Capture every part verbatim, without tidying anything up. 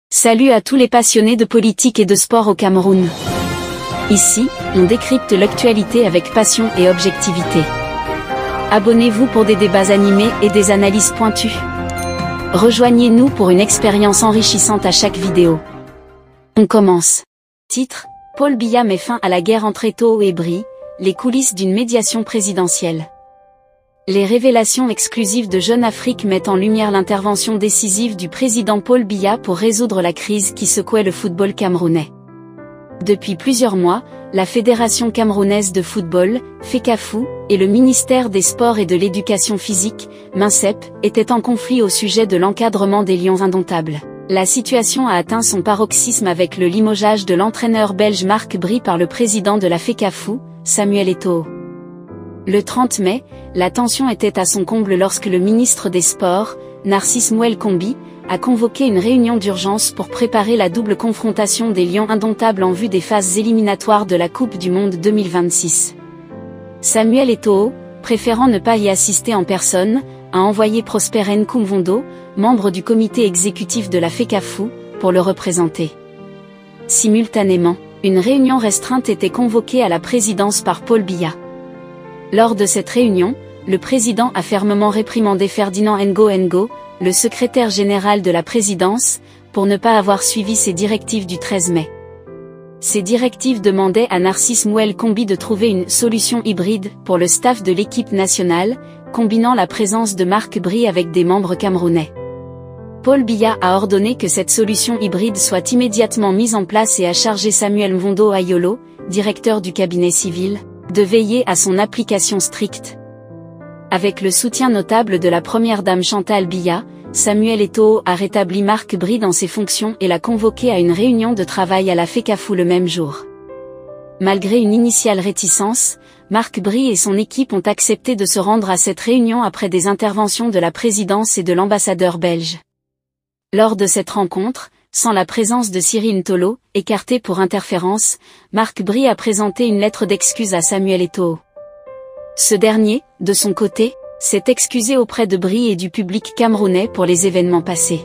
Salut à tous les passionnés de politique et de sport au Cameroun. Ici, on décrypte l'actualité avec passion et objectivité. Abonnez-vous pour des débats animés et des analyses pointues. Rejoignez-nous pour une expérience enrichissante à chaque vidéo. On commence. Titre: Paul Biya met fin à la guerre entre Eto'o et Brie, les coulisses d'une médiation présidentielle. Les révélations exclusives de Jeune Afrique mettent en lumière l'intervention décisive du président Paul Biya pour résoudre la crise qui secouait le football camerounais. Depuis plusieurs mois, la Fédération camerounaise de football, FECAFOO, et le ministère des Sports et de l'Éducation physique, MINSEP, étaient en conflit au sujet de l'encadrement des Lions indomptables. La situation a atteint son paroxysme avec le limogeage de l'entraîneur belge Marc Brie par le président de la FECAFOO, Samuel Eto'o. Le trente mai, la tension était à son comble lorsque le ministre des Sports, Narcisse Mouel Kombi, a convoqué une réunion d'urgence pour préparer la double confrontation des Lions indomptables en vue des phases éliminatoires de la Coupe du Monde deux mille vingt-six. Samuel Eto'o, préférant ne pas y assister en personne, a envoyé Prosper Nkumvondo, membre du comité exécutif de la FECAFOO, pour le représenter. Simultanément, une réunion restreinte était convoquée à la présidence par Paul Biya. Lors de cette réunion, le président a fermement réprimandé Ferdinand Ngo Ngo, le secrétaire général de la présidence, pour ne pas avoir suivi ses directives du treize mai. Ces directives demandaient à Narcisse Mouel Kombi de trouver une solution hybride pour le staff de l'équipe nationale, combinant la présence de Marc Brie avec des membres camerounais. Paul Biya a ordonné que cette solution hybride soit immédiatement mise en place et a chargé Samuel Mvondo Ayolo, directeur du cabinet civil, de veiller à son application stricte. Avec le soutien notable de la première dame Chantal Biya, Samuel Eto'o a rétabli Marc Brie dans ses fonctions et l'a convoqué à une réunion de travail à la FECAFOO le même jour. Malgré une initiale réticence, Marc Brie et son équipe ont accepté de se rendre à cette réunion après des interventions de la présidence et de l'ambassadeur belge. Lors de cette rencontre, sans la présence de Cyril Ntolo, écarté pour interférence, Marc Brie a présenté une lettre d'excuse à Samuel Eto'o. Ce dernier, de son côté, s'est excusé auprès de Brie et du public camerounais pour les événements passés.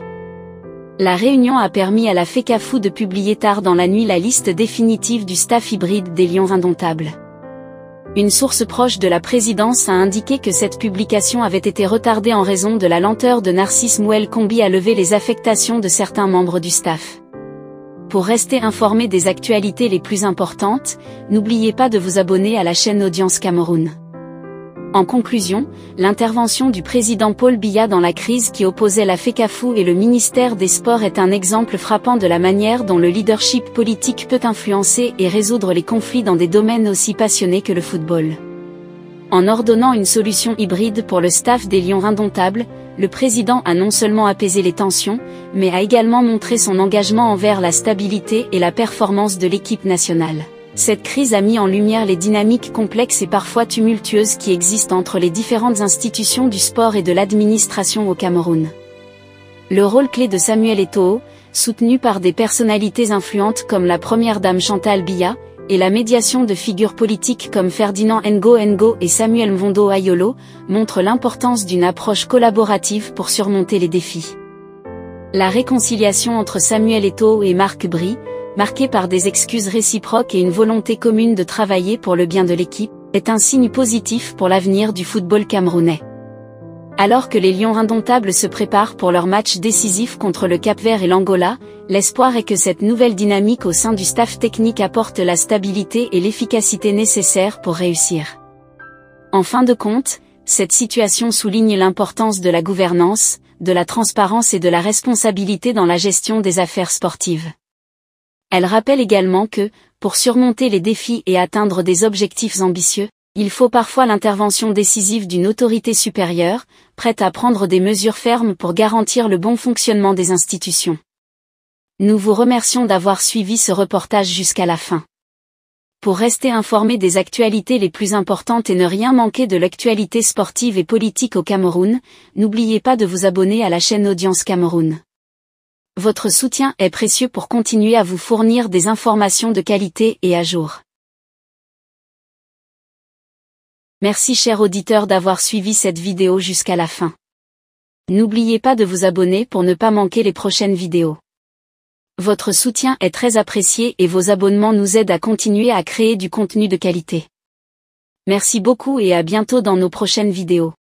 La réunion a permis à la FECAFOO de publier tard dans la nuit la liste définitive du staff hybride des Lions indomptables. Une source proche de la présidence a indiqué que cette publication avait été retardée en raison de la lenteur de Narcisse Mouel Kombi à lever les affectations de certains membres du staff. Pour rester informé des actualités les plus importantes, n'oubliez pas de vous abonner à la chaîne Audience Cameroun. En conclusion, l'intervention du président Paul Biya dans la crise qui opposait la FECAFOO et le ministère des Sports est un exemple frappant de la manière dont le leadership politique peut influencer et résoudre les conflits dans des domaines aussi passionnés que le football. En ordonnant une solution hybride pour le staff des Lions indomptables, le président a non seulement apaisé les tensions, mais a également montré son engagement envers la stabilité et la performance de l'équipe nationale. Cette crise a mis en lumière les dynamiques complexes et parfois tumultueuses qui existent entre les différentes institutions du sport et de l'administration au Cameroun. Le rôle clé de Samuel Eto'o, soutenu par des personnalités influentes comme la première dame Chantal Biya, et la médiation de figures politiques comme Ferdinand Ngo Ngo et Samuel Mvondo Ayolo, montrent l'importance d'une approche collaborative pour surmonter les défis. La réconciliation entre Samuel Eto'o et Marc Brie, marquée par des excuses réciproques et une volonté commune de travailler pour le bien de l'équipe, est un signe positif pour l'avenir du football camerounais. Alors que les Lions indomptables se préparent pour leur match décisif contre le Cap-Vert et l'Angola, l'espoir est que cette nouvelle dynamique au sein du staff technique apporte la stabilité et l'efficacité nécessaires pour réussir. En fin de compte, cette situation souligne l'importance de la gouvernance, de la transparence et de la responsabilité dans la gestion des affaires sportives. Elle rappelle également que, pour surmonter les défis et atteindre des objectifs ambitieux, il faut parfois l'intervention décisive d'une autorité supérieure, prête à prendre des mesures fermes pour garantir le bon fonctionnement des institutions. Nous vous remercions d'avoir suivi ce reportage jusqu'à la fin. Pour rester informé des actualités les plus importantes et ne rien manquer de l'actualité sportive et politique au Cameroun, n'oubliez pas de vous abonner à la chaîne Audience Cameroun. Votre soutien est précieux pour continuer à vous fournir des informations de qualité et à jour. Merci chers auditeurs d'avoir suivi cette vidéo jusqu'à la fin. N'oubliez pas de vous abonner pour ne pas manquer les prochaines vidéos. Votre soutien est très apprécié et vos abonnements nous aident à continuer à créer du contenu de qualité. Merci beaucoup et à bientôt dans nos prochaines vidéos.